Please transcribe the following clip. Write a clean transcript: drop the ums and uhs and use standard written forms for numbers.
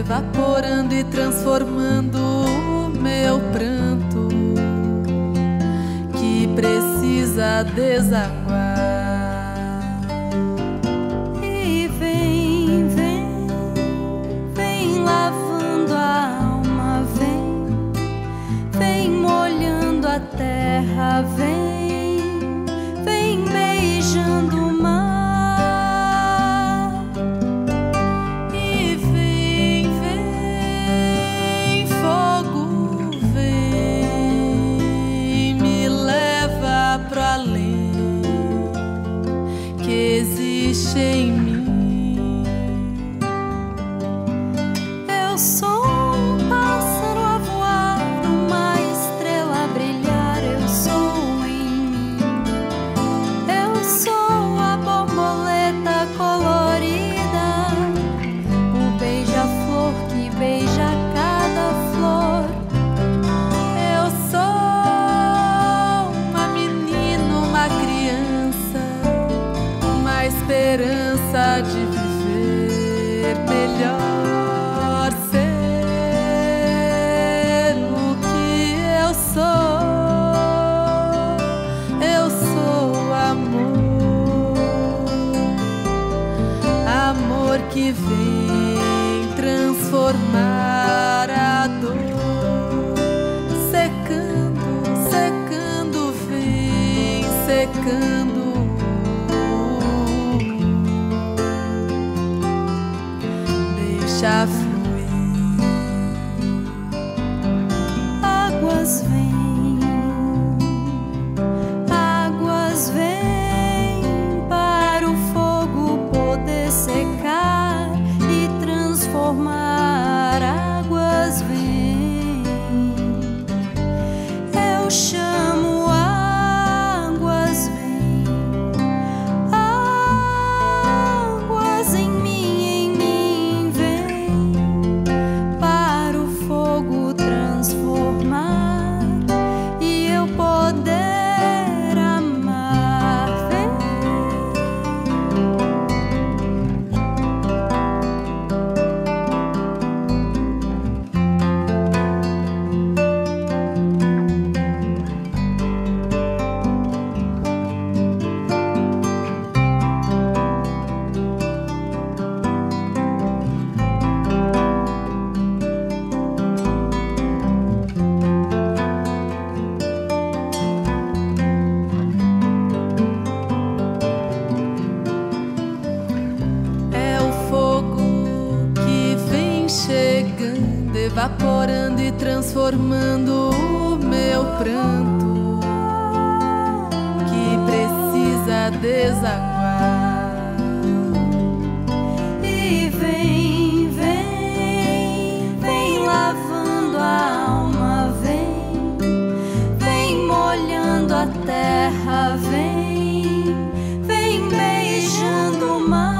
evaporando e transformando o meu pranto, que precisa desaguar. E vem, vem, vem lavando a alma, vem molhando a terra, vem beijando o mar. E vem, vem, fogo, vem, me leva pro além que existe em mim. Eu sou um pássaro a voar, uma estrela a brilhar. Eu sou em mim. Eu sou a borboleta colorida, o beija-flor que beija cada flor. Eu sou uma menina, uma criança, uma esperança de viver melhor, ser o que eu sou. Eu sou amor, amor que vem transformar a dor, secando, secando, vem secando. Deixa fluir. Águas vêm, águas vêm para o fogo poder secar e transformar. Águas vêm, eu chamo águas vêm, águas em mim vem para o fogo transformar e eu poder amar. Vem. É o fogo que vem chegando, evaporando e transformando o meu pranto, que precisa desaguar. E vem, vem, vem lavando a alma, vem molhando a terra, vem beijando o mar.